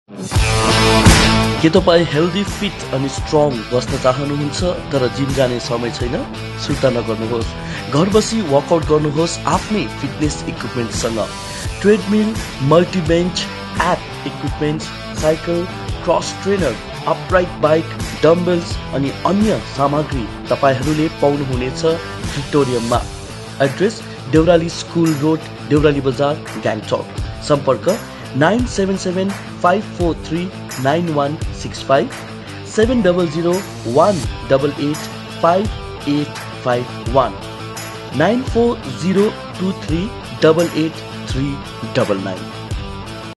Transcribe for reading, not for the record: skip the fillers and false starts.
के तपाईँ healthy, fit अनि स्ट्रङ बस्न चाहनुहुन्छ तर जिम जाने समय छैन? सुर्ता नगर्नुहोस्। घर बसी वर्कआउट गर्नुहोस् आफ्नै फिटनेस इक्विपमेन्टसँग। Treadmill, multibench, ab equipments, cycle, cross trainer, upright bike, dumbbells अनि अन्य सामग्री तपाईहरूले पाउनुहुनेछ भिक्टोरियममा। Address Deurali school road, Deurali बजार, गान्तोक। सम्पर्क 9775439165 7001885851 9402388399।